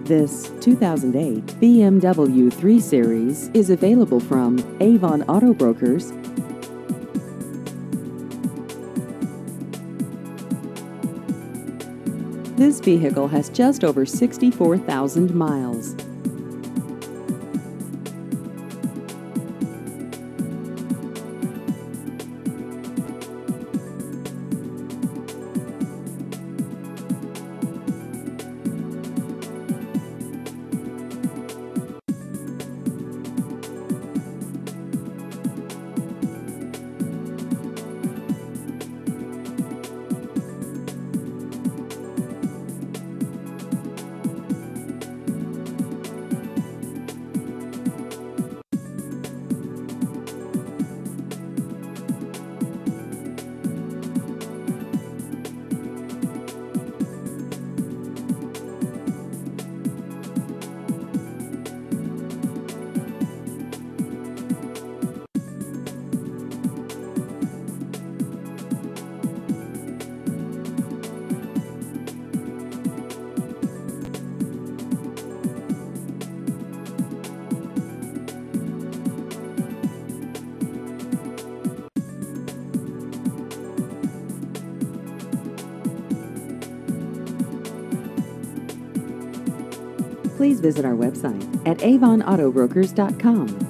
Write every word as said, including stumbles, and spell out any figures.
This two thousand eight B M W three Series is available from Avon Auto Brokers. This vehicle has just over sixty-four thousand miles. Please visit our website at avon auto brokers dot com.